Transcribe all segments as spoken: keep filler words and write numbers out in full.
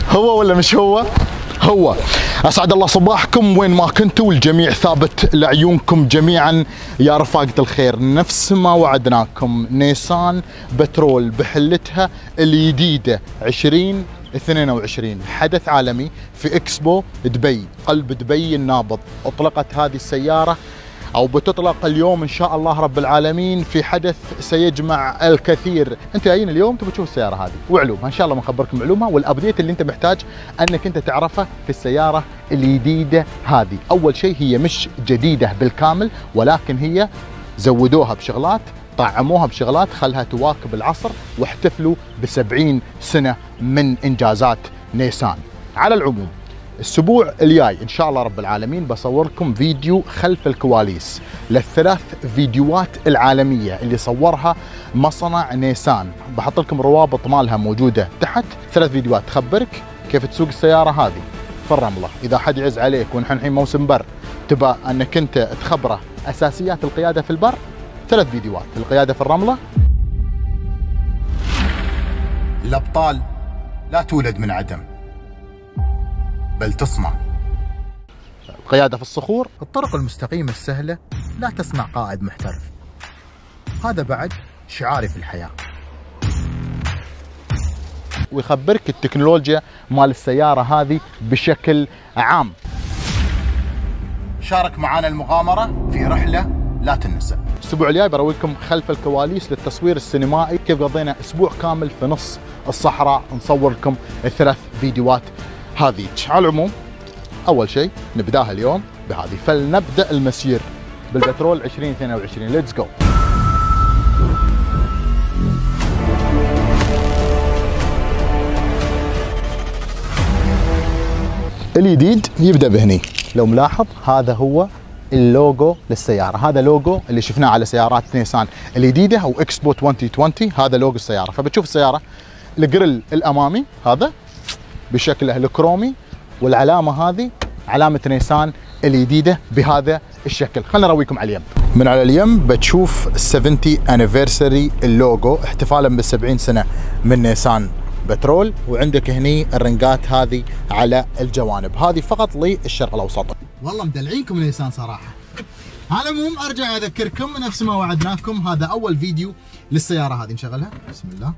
هو ولا مش هو؟ هو. اسعد الله صباحكم وين ما كنتوا، والجميع ثابت لعيونكم جميعا يا رفاقة الخير. نفس ما وعدناكم، نيسان بترول بحلتها الجديدة عشرين اثنين وعشرين، حدث عالمي في اكسبو دبي، قلب دبي النابض. اطلقت هذه السيارة او بتطلق اليوم ان شاء الله رب العالمين في حدث سيجمع الكثير. انت جايين اليوم تبي تشوف السياره هذه وعلومها، ان شاء الله بنخبركم معلومه والابديت اللي انت محتاج انك انت تعرفه في السياره الجديده هذه. اول شيء هي مش جديده بالكامل، ولكن هي زودوها بشغلات، طعموها بشغلات خلها تواكب العصر، واحتفلوا بسبعين سنه من انجازات نيسان. على العموم الاسبوع الجاي ان شاء الله رب العالمين بصور لكم فيديو خلف الكواليس للثلاث فيديوهات العالميه اللي صورها مصنع نيسان. بحط لكم روابط مالها موجوده تحت، ثلاث فيديوهات تخبرك كيف تسوق السياره هذه في الرمله. اذا حد يعز عليك ونحن الحين موسم بر، تبى انك انت تخبره اساسيات القياده في البر، ثلاث فيديوهات: القياده في الرمله، الابطال لا تولد من عدم بل تصنع، القيادة في الصخور، الطرق المستقيمة السهلة لا تصنع قائد محترف. هذا بعد شعاري في الحياة. ويخبرك التكنولوجيا مال السيارة هذه بشكل عام. شارك معنا المغامرة في رحلة لا تنسى. الاسبوع الجاي بروي لكم خلف الكواليس للتصوير السينمائي، كيف قضينا اسبوع كامل في نص الصحراء نصور لكم الثلاث فيديوهات هذه. على العموم اول شيء نبداها اليوم بهذه، فلنبدا المسير بالبترول عشرين اثنين وعشرين. ليتس جو. الجديد يبدا بهني، لو ملاحظ هذا هو اللوجو للسياره، هذا لوجو اللي شفناه على سيارات نيسان الجديده او اكسبو ألفين وعشرين، هذا لوجو السياره. فبتشوف السياره الجريل الامامي هذا بشكله الكرومي، والعلامه هذه علامه نيسان الجديده بهذا الشكل. خلنا نرويكم على اليم. من على اليم بتشوف سبعين انيفرساري اللوجو، احتفالا بالسبعين سنه من نيسان بترول، وعندك هني الرنقات هذه على الجوانب، هذه فقط للشرق الاوسط. والله مدلعينكم نيسان صراحه. على العموم ارجع اذكركم نفس ما وعدناكم، هذا اول فيديو للسياره هذه. نشغلها بسم الله.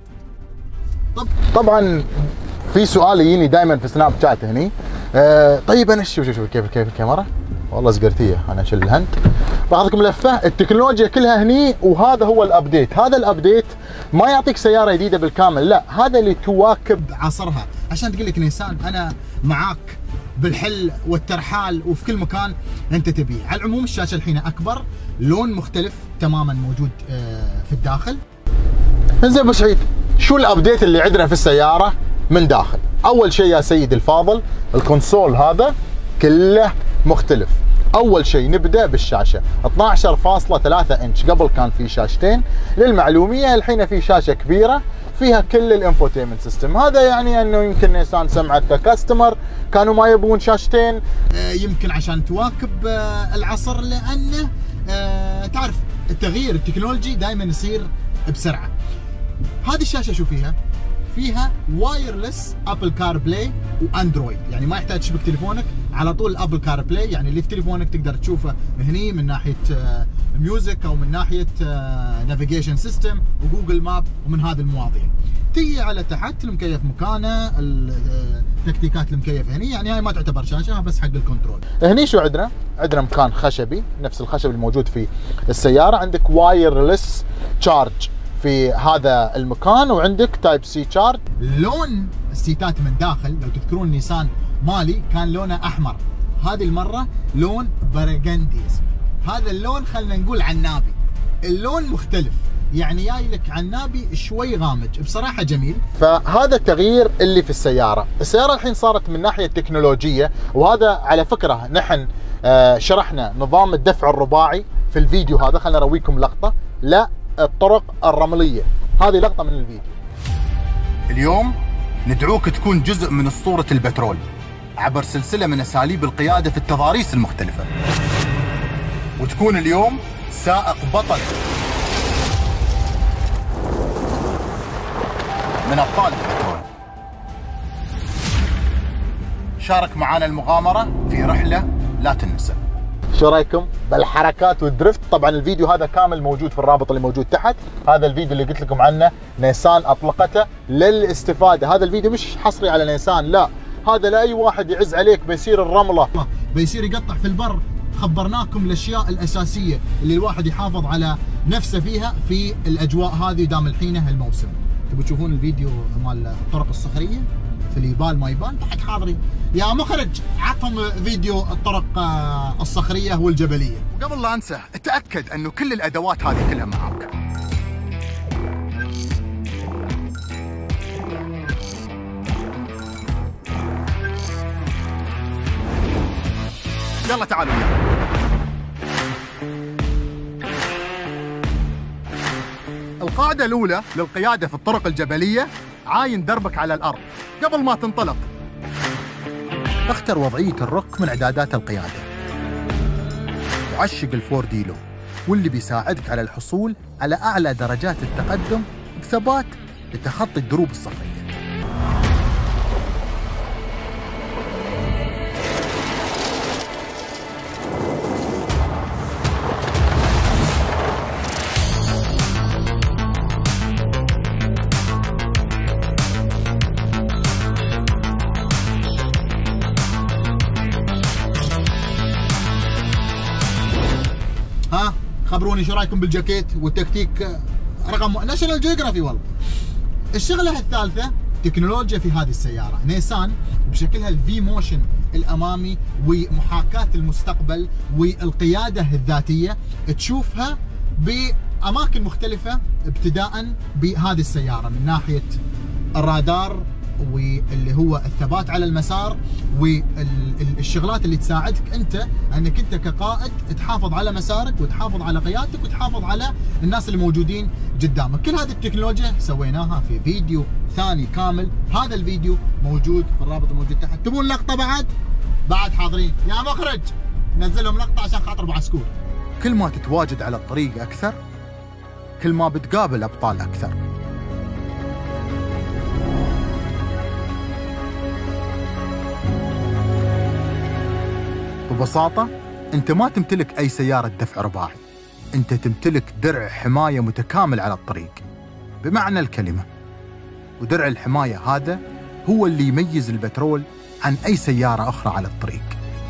طب طبعا في سؤال يجيني دائما في سناب شات هني، آه طيب انا شوف شوف كيف كيف الكاميرا، والله زقرتيه انا اشيل الهند. باخذكم لفه، التكنولوجيا كلها هني، وهذا هو الابديت. هذا الابديت ما يعطيك سياره جديده بالكامل، لا، هذا اللي تواكب عصرها، عشان تقول لك نيسان انا معاك بالحل والترحال وفي كل مكان انت تبيه. على العموم الشاشه الحين اكبر، لون مختلف تماما موجود آه في الداخل. زين ابو سعيد، شو الابديت اللي عندنا في السياره من داخل؟ اول شيء يا سيدي الفاضل، الكونسول هذا كله مختلف. اول شيء نبدا بالشاشه اثناعش فاصلة ثلاثة انش، قبل كان في شاشتين. للمعلوميه الحين في شاشه كبيره فيها كل الانفوتيمنت سيستم. هذا يعني انه يمكن نيسان سمعت كاستمر كانوا ما يبون شاشتين، يمكن عشان تواكب العصر، لانه تعرف التغيير التكنولوجي دائما يصير بسرعه. هذه الشاشه شو فيها؟ فيها وايرلس ابل كار بلاي واندرويد، يعني ما يحتاج تشبك تليفونك، على طول ابل كار بلاي، يعني اللي في تليفونك تقدر تشوفه هني من ناحيه ميوزك او من ناحيه نافيجيشن سيستم وجوجل ماب ومن هذه المواضيع. تيجي على تحت المكيف مكانه، التكتيكات المكيف هني، يعني هاي ما تعتبر شاشه بس حق الكنترول. هني شو عندنا؟ عندنا مكان خشبي نفس الخشب الموجود في السياره، عندك وايرلس تشارج في هذا المكان، وعندك تايب سي تشارج. لون السيتات من داخل لو تذكرون نيسان مالي كان لونه احمر، هذه المره لون برغندي. هذا اللون خلينا نقول عنابي، اللون مختلف، يعني جاي لك عنابي شوي غامج، بصراحه جميل. فهذا التغيير اللي في السياره. السياره الحين صارت من ناحيه تكنولوجيه، وهذا على فكره نحن آه شرحنا نظام الدفع الرباعي في الفيديو هذا، خلينا نرويكم لقطه. لا الطرق الرمليه، هذه لقطه من الفيديو. اليوم ندعوك تكون جزء من اسطوره البترول عبر سلسله من اساليب القياده في التضاريس المختلفه، وتكون اليوم سائق بطل من ابطال البترول. شارك معنا المغامرة في رحلة لا تنسى. شو رايكم بالحركات والدرفت؟ طبعا الفيديو هذا كامل موجود في الرابط اللي موجود تحت. هذا الفيديو اللي قلت لكم عنه نيسان اطلقته للاستفادة. هذا الفيديو مش حصري على نيسان، لا، هذا لاي واحد يعز عليك بيصير الرملة، بيصير يقطع في البر. خبرناكم الاشياء الاساسيه اللي الواحد يحافظ على نفسه فيها في الاجواء هذه دام الحين الموسم. تبوا تشوفون الفيديو مال الطرق الصخريه في اليبال ما يبان؟ تحت حاضرين. يا مخرج عطهم فيديو الطرق الصخريه والجبليه. وقبل لا انسى، اتاكد انه كل الادوات هذه كلها معاك. يلا تعالوا. القاعدة الأولى للقيادة في الطرق الجبلية: عاين دربك على الأرض قبل ما تنطلق. اختر وضعية الرك من إعدادات القيادة، وعشق الفور ديلو، واللي بيساعدك على الحصول على أعلى درجات التقدم بثبات لتخطي الدروب الصخرية. ها خبروني شو رايكم بالجاكيت والتكتيك رقم ناشونال جيوغرافي. والله الشغله الثالثه تكنولوجيا في هذه السياره. نيسان بشكلها الفي موشن الامامي ومحاكاه المستقبل والقياده الذاتيه تشوفها باماكن مختلفه، ابتداء بهذه السياره من ناحيه الرادار واللي هو الثبات على المسار والشغلات اللي تساعدك انت انك انت كقائد تحافظ على مسارك وتحافظ على قيادتك وتحافظ على الناس اللي موجودين قدامك. كل هذه التكنولوجيا سويناها في فيديو ثاني كامل. هذا الفيديو موجود في الرابط الموجود تحت. تبون لقطه بعد؟ بعد حاضرين. يا مخرج نزل لهم لقطه عشان خاطر ابو عسكور. كل ما تتواجد على الطريق اكثر، كل ما بتقابل ابطال اكثر. ببساطة انت ما تمتلك اي سيارة دفع رباعي، انت تمتلك درع حماية متكامل على الطريق بمعنى الكلمة. ودرع الحماية هذا هو اللي يميز البترول عن اي سيارة اخرى على الطريق.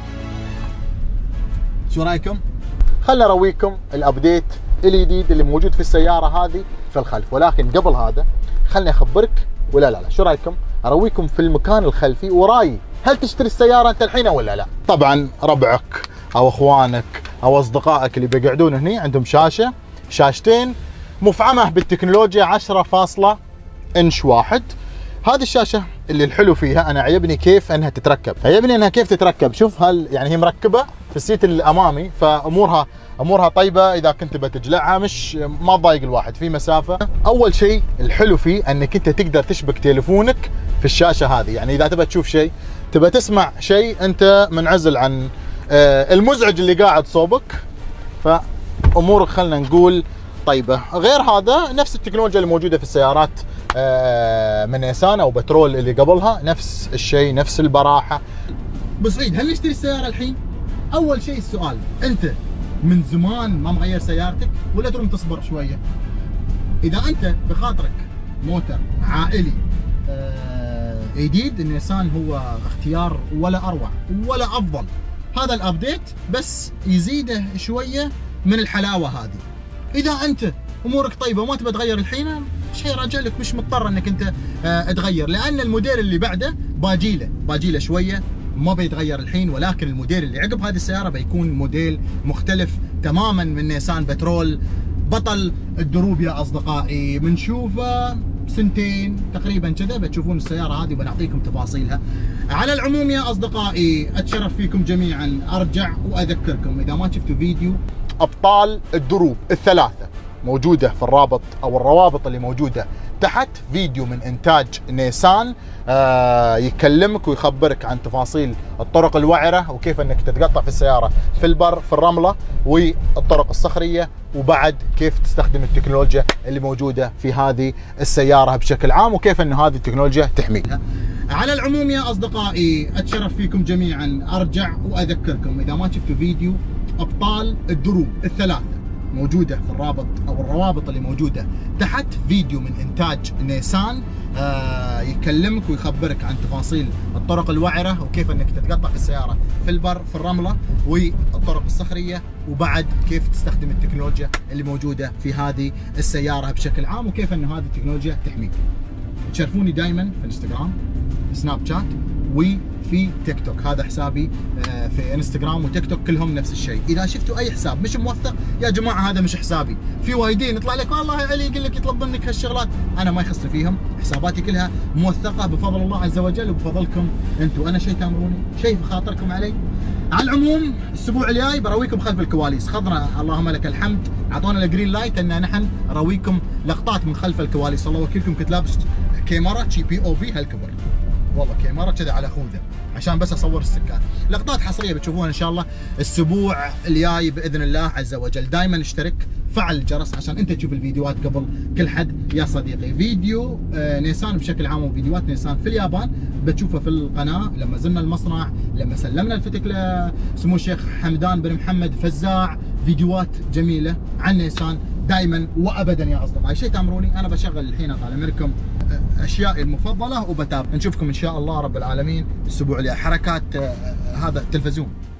شو رايكم؟ خلنا ارويكم الابديت الجديد اللي موجود في السيارة هذه في الخلف، ولكن قبل هذا خلني اخبرك ولا لا لا شو رايكم ارويكم في المكان الخلفي وراي هل تشتري السيارة انت الحين ولا لا؟ طبعا ربعك او اخوانك او اصدقائك اللي بيقعدون هني عندهم شاشة شاشتين مفعمة بالتكنولوجيا عشرة فاصلة انش واحد. هذه الشاشة اللي الحلو فيها انا عجبني كيف انها تتركب، عجبني انها كيف تتركب. شوف هل يعني هي مركبة في السيت الامامي، فامورها امورها طيبة. اذا كنت بتجلعها مش ما تضايق الواحد في مسافة. اول شيء الحلو فيه انك انت تقدر تشبك تليفونك في الشاشة هذه، يعني اذا تبى تشوف شيء، تبى تسمع شيء انت منعزل عن المزعج اللي قاعد صوبك، فامورك خلنا نقول طيبة. غير هذا نفس التكنولوجيا اللي موجودة في السيارات من نيسان او بترول اللي قبلها، نفس الشيء نفس البراحة. بس عيد، هل نشتري السيارة الحين؟ اول شيء السؤال، انت من زمان ما مغير سيارتك ولا تروم تصبر شوية؟ اذا انت بخاطرك موتر عائلي جديد، النيسان هو اختيار ولا اروع ولا افضل. هذا الابديت بس يزيده شويه من الحلاوه هذه. اذا انت امورك طيبه وما تبى تغير الحين، شيء راجع لك، مش مضطر انك انت اه تغير، لان الموديل اللي بعده باجيله باجيله شويه ما بيتغير الحين، ولكن الموديل اللي عقب هذه السياره بيكون موديل مختلف تماما من نيسان بترول بطل الدروب يا اصدقائي. بنشوفه سنتين تقريبا كذا بتشوفون السياره هذه وبنعطيكم تفاصيلها. على العموم يا اصدقائي اتشرف فيكم جميعا، ارجع واذكركم اذا ما شفتوا فيديو ابطال الدروب الثلاثه موجوده في الرابط او الروابط اللي موجوده تحت فيديو من انتاج نيسان آه يكلمك ويخبرك عن تفاصيل الطرق الوعره وكيف انك تتقطع في السياره في البر في الرمله والطرق الصخريه، وبعد كيف تستخدم التكنولوجيا اللي موجوده في هذه السياره بشكل عام وكيف ان هذه التكنولوجيا تحميها. على العموم يا اصدقائي اتشرف فيكم جميعا، ارجع واذكركم اذا ما شفتوا فيديو ابطال الدروب الثلاثه موجوده في الرابط او الروابط اللي موجوده تحت، فيديو من انتاج نيسان آه يكلمك ويخبرك عن تفاصيل الطرق الوعره وكيف انك تتقطع في السياره في البر في الرمله والطرق الصخريه، وبعد كيف تستخدم التكنولوجيا اللي موجوده في هذه السياره بشكل عام وكيف ان هذه التكنولوجيا تحميك. تشرفوني دائما في انستغرام، سناب شات وفي تيك توك، هذا حسابي في انستغرام وتيك توك كلهم نفس الشيء. اذا شفتوا اي حساب مش موثق يا جماعه هذا مش حسابي، في وايدين يطلع لك والله علي يقول لك يطلب منك هالشغلات، انا ما يخصني فيهم، حساباتي كلها موثقه بفضل الله عز وجل وبفضلكم انتم، انا شيء تامروني شيء في خاطركم علي. على العموم الاسبوع الجاي برويكم خلف الكواليس، خضنا اللهم لك الحمد اعطونا الجرين لايت ان نحن نرويكم لقطات من خلف الكواليس. الله وكيلكم كنت لابس كاميرا جي بي او في هالكبر، والله كاميرا كذا على خوذه عشان بس اصور السكان. لقطات حصريه بتشوفوها ان شاء الله الاسبوع الجاي باذن الله عز وجل. دائما اشترك، فعل الجرس عشان انت تشوف الفيديوهات قبل كل حد يا صديقي. فيديو آه نيسان بشكل عام وفيديوهات نيسان في اليابان بتشوفها في القناه، لما زرنا المصنع، لما سلمنا الفتك لسمو الشيخ حمدان بن محمد فزاع، فيديوهات جميله عن نيسان دائما وابدا يا اصدقائي. شيء تامروني انا بشغل الحين اطالع منكم اشيائي المفضله وبتابع. نشوفكم ان شاء الله رب العالمين الاسبوع اللي حركات هذا التلفزيون.